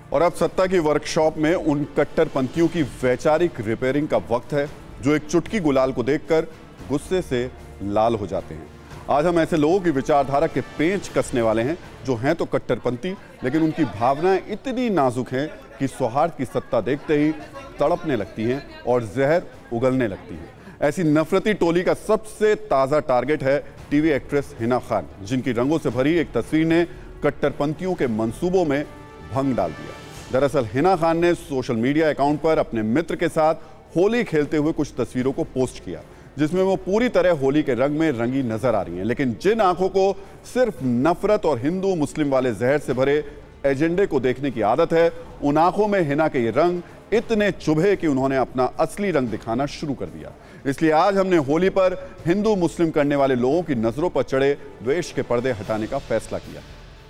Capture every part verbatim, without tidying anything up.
और अब सत्ता की वर्कशॉप में उन कट्टरपंथियों की वैचारिक रिपेयरिंग का वक्त है जो एक चुटकी गुलाल को देखकर गुस्से से लाल हो जाते हैं। आज हम ऐसे लोगों की विचारधारा के पेंच कसने वाले हैं जो हैं तो कट्टरपंथी, लेकिन उनकी भावनाएं इतनी नाजुक हैं कि सौहार्द की सत्ता देखते ही तड़पने लगती हैं और जहर उगलने लगती है। ऐसी नफरती टोली का सबसे ताज़ा टारगेट है टीवी एक्ट्रेस हिना खान, जिनकी रंगों से भरी एक तस्वीर ने कट्टरपंथियों के मंसूबों में भंग डाल दिया। दरअसल हिना खान ने सोशल मीडिया अकाउंट पर अपने मित्र के साथ होली खेलते हुए कुछ तस्वीरों को पोस्ट किया, जिसमें वो पूरी तरह होली के रंग में रंगी नजर आ रही हैं। लेकिन जिन आंखों को सिर्फ नफरत और हिंदू मुस्लिम वाले जहर से भरे एजेंडे को देखने की आदत है, उन आंखों में हिना के ये रंग इतने चुभे कि उन्होंने अपना असली रंग दिखाना शुरू कर दिया। इसलिए आज हमने होली पर हिंदू मुस्लिम करने वाले लोगों की नजरों पर चढ़े द्वेष के पर्दे हटाने का फैसला किया।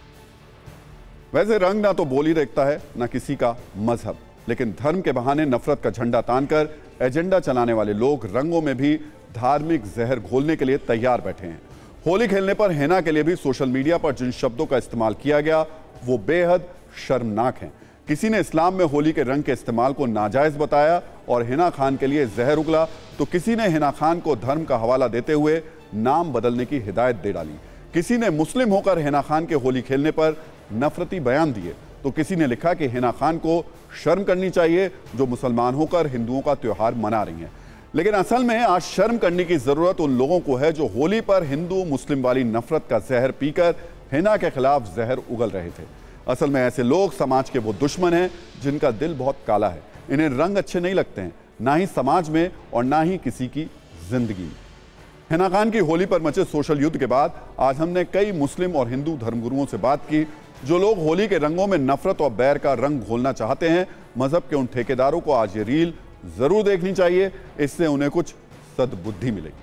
वैसे रंग ना तो बोली देखता है, ना किसी का मजहब, लेकिन धर्म के बहाने नफरत का झंडा तानकर एजेंडा चलाने वाले लोग रंगों में भी धार्मिक जहर घोलने के लिए तैयार बैठे हैं। होली खेलने पर हिना के लिए भी सोशल मीडिया पर जिन शब्दों का इस्तेमाल किया गया वो बेहद शर्मनाक हैं। किसी ने इस्लाम में होली के रंग के इस्तेमाल को नाजायज बताया और हिना खान के लिए जहर उगला, तो किसी ने हिना खान को धर्म का हवाला देते हुए नाम बदलने की हिदायत दे डाली। किसी ने मुस्लिम होकर हिना खान के होली खेलने पर नफरती बयान दिए, तो किसी ने लिखा कि हिना खान को शर्म करनी चाहिए जो मुसलमान होकर हिंदुओं का त्योहार मना रही हैं। लेकिन असल में आज शर्म करने की जरूरत उन लोगों को है जो होली पर हिंदू मुस्लिम वाली नफरत का जहर पीकर हिना के खिलाफ जहर उगल रहे थे। असल में ऐसे लोग समाज के वो दुश्मन हैं जिनका दिल बहुत काला है। इन्हें रंग अच्छे नहीं लगते हैं, ना ही समाज में और ना ही किसी की जिंदगी में। हिना खान की होली पर मचे सोशल युद्ध के बाद आज हमने कई मुस्लिम और हिंदू धर्मगुरुओं से बात की जो लोग होली के रंगों में नफरत और बैर का रंग घोलना चाहते हैं। मजहब के उन ठेकेदारों को आज ये रील जरूर देखनी चाहिए, इससे उन्हें कुछ सद्बुद्धि मिलेगी।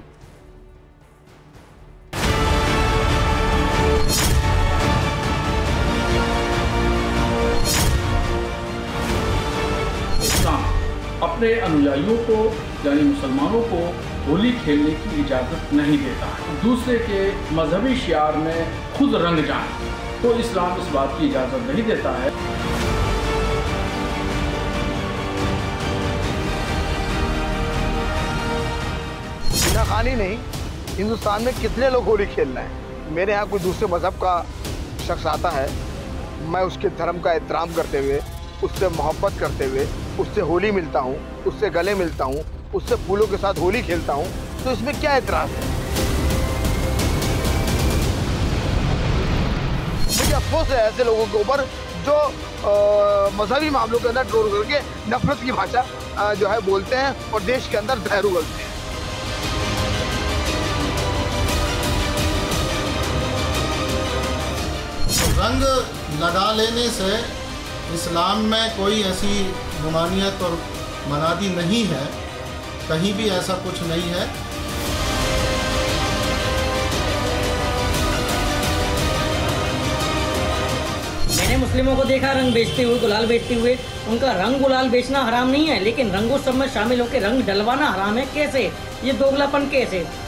इस्लाम अपने अनुयायियों को यानी मुसलमानों को होली खेलने की इजाजत नहीं देता है। दूसरे के मजहबी शियार में खुद रंग जाए तो इस्लाम इस बात की इजाजत नहीं देता है। हिना खान ही नहीं, हिंदुस्तान में कितने लोग होली खेल रहे हैं। मेरे यहाँ कोई दूसरे मजहब का शख्स आता है, मैं उसके धर्म का एहतराम करते हुए, उससे मोहब्बत करते हुए उससे होली मिलता हूँ, उससे गले मिलता हूँ, उससे फूलों के साथ होली खेलता हूँ, तो इसमें क्या एतराज़ है? मुझे अफसोस है ऐसे लोगों के ऊपर जो मजहबी मामलों के अंदर ट्रोल करके नफरत की भाषा जो है बोलते हैं और देश के अंदर जहर उगलते हैं। रंग लगा लेने से इस्लाम में कोई ऐसी ममानियत और मनादी नहीं है, कहीं भी ऐसा कुछ नहीं है। मैंने मुस्लिमों को देखा रंग बेचते हुए, गुलाल बेचते हुए। उनका रंग गुलाल बेचना हराम नहीं है, लेकिन रंगोत्सव में शामिल होकर रंग डलवाना हराम है। कैसे? ये दोगलापन कैसे?